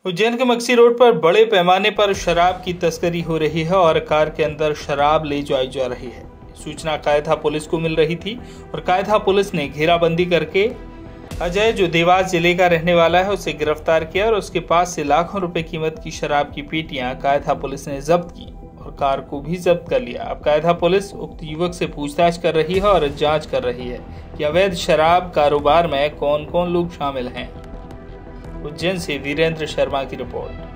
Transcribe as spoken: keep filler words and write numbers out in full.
उज्जैन के मक्सी रोड पर बड़े पैमाने पर शराब की तस्करी हो रही है और कार के अंदर शराब ले जाई जा रही है। सूचना कायथा पुलिस को मिल रही थी और कायथा पुलिस ने घेराबंदी करके अजय, जो देवास जिले का रहने वाला है, उसे गिरफ्तार किया और उसके पास से लाखों रुपए कीमत की शराब की पेटियां कायथा पुलिस ने जब्त की और कार को भी जब्त कर लिया। अब कायथा पुलिस उक्त युवक से पूछताछ कर रही है और जांच कर रही है कि अवैध शराब कारोबार में कौन कौन लोग शामिल हैं। उज्जैन से वीरेंद्र शर्मा की रिपोर्ट।